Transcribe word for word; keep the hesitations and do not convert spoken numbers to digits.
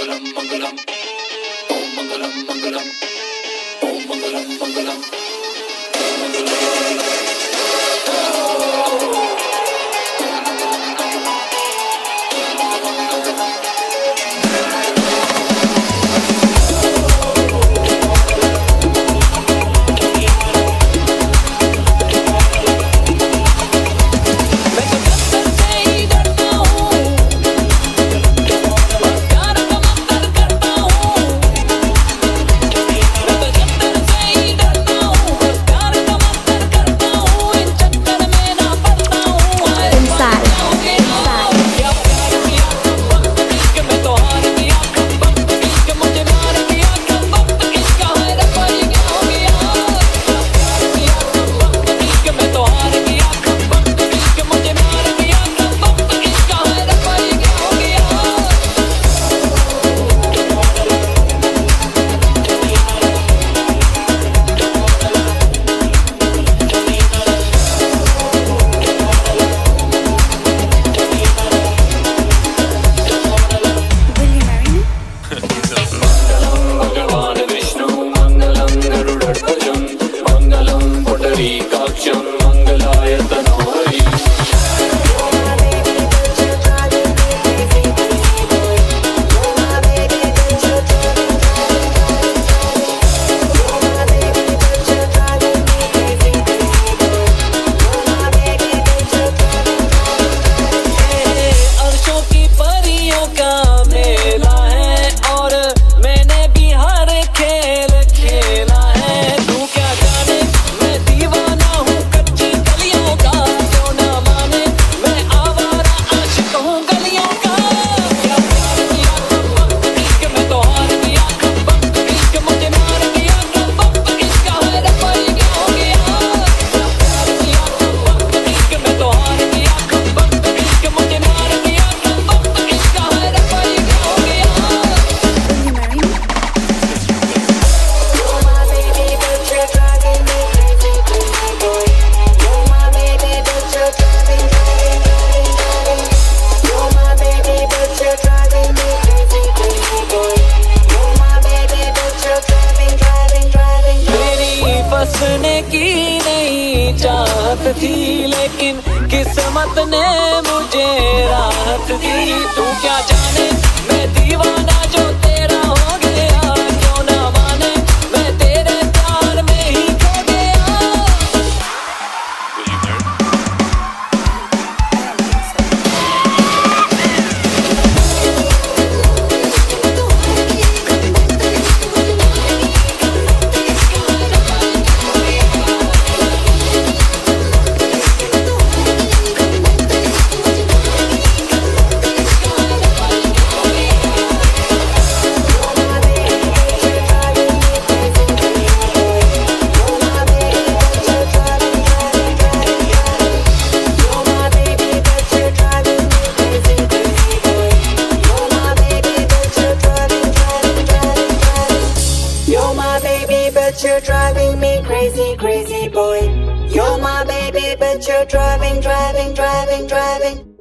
मंगलम मंगलम ओम मंगलम मंगलम ओम मंगलम मंगलम की नहीं चाहत थी, लेकिन किस्मत ने मुझे राहत दी। तू क्या जाने मैं दीवाना जो तेरा हो गया, क्यों ना माने मैं तेरे प्यार में ही खो गया। You're driving me crazy, crazy boy. You're my baby, but you're driving, driving, driving, driving.